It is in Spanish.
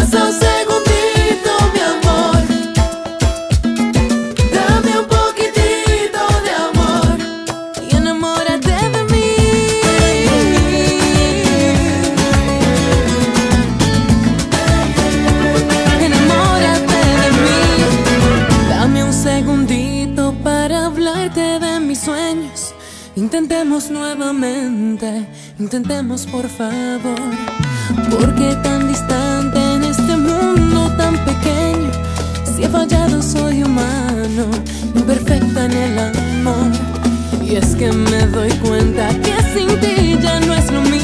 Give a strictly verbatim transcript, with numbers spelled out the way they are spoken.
Pasa un segundito, mi amor. Dame un poquitito de amor y enamórate de mí. Enamórate de mí. Dame un segundito para hablarte de mis sueños. Intentemos nuevamente, intentemos por favor. ¿Por qué tan distante en este mundo tan pequeño? Si he fallado soy humano, imperfecta en el amor. Y es que me doy cuenta que sin ti ya no es lo mismo.